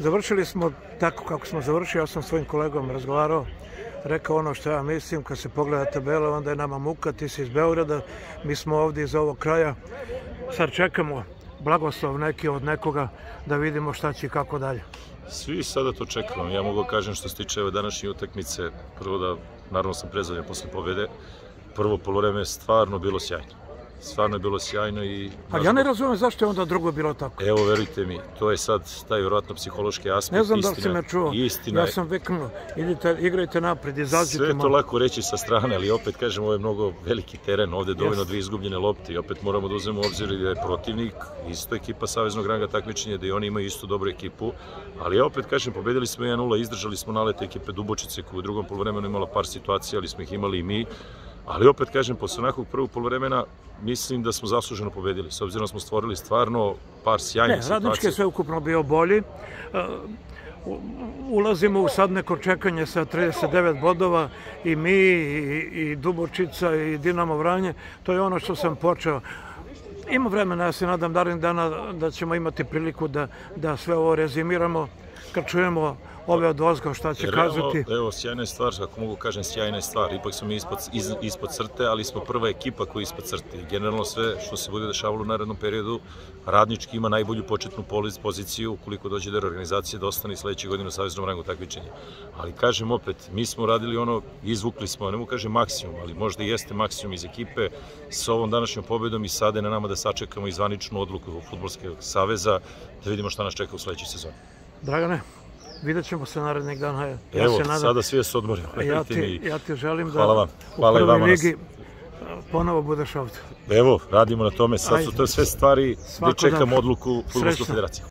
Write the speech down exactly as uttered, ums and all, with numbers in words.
Završili smo tako kako smo završili, ja sam svojim kolegom razgovarao, rekao ono što ja mislim, kad se pogleda tabela, onda je nama muka, ti si iz Beograda, mi smo ovdje iz ovog kraja, sad čekamo blagoslov neki od nekoga da vidimo šta će i kako dalje. Svi sada to čekamo. Ja mogu kažem što se tiče ove današnje utakmice, prvo da, naravno sam prezadnjen posle pobede, prvo polovreme je stvarno bilo sjajno. Stvarno je bilo sjajno i... Ali ja ne razumijem zašto je onda drugo bilo tako. Evo, verujte mi, to je sad taj vjerojatno psihološki aspekt. Ne znam da li si me čuo, ja sam viknuo, idite, igrajte napred, izađite malo. Sve je to lako reći sa strane, ali opet kažem, ovo je mnogo veliki teren, ovde je dovoljno dvije izgubljene lopte i opet moramo da uzmemo u obzir da je protivnik, isto ekipa Saveznog ranga takmičenja, da i oni imaju istu dobru ekipu, ali ja opet kažem, pobedili smo jedan nula, izdržali smo nalete ekipe Dubočice koja u drugom poluvremenu imala par situacija, ali smo ih imali i mi. Ali opet kažem, posle onakvog prvog poluvremena mislim da smo zasluženo pobedili, s obzirom da smo stvorili stvarno par sjajnih situacija. Ne, Radnički je sve ukupno bio bolji. Ulazimo u sad neko čekanje sa trideset devet bodova i mi, i Dubočica, i Dinamo Vranje. To je ono što sam počeo. Ima vremena, ja se nadam narednih dana da ćemo imati priliku da sve ovo rezimiramo kad čujemo ove od ozgo šta će kazati. Evo, sjajna je stvar, ako mogu kažem sjajna je stvar, ipak smo mi ispod crte, ali smo prva ekipa koja je ispod crte. I generalno sve što se bude dešavalo u narednom periodu, Radnički ima najbolju početnu poziciju ukoliko dođe do reorganizacije da ostane i sledeće godine u Saveznom rangu takmičenja. Ali kažem opet, mi smo radili ono, izvukli smo, ne mogu kažem maksimum, ali možda i jeste maksimum iz ekipe s ovom današnjom pobedom i sada je na nama da sačekamo i zvaničnu odluku Fudbalskog saveza da vidimo šta nas čeka u sledećoj sezoni. Dragane, vidjet ćemo se narednih dana. Evo, sada svi se odmorimo. Ja ti želim da u prvoj ligi ponovo budeš ovdje. Evo, radimo na tome. Sad su to sve stvari gdje čekamo odluku Fudbalske federacije.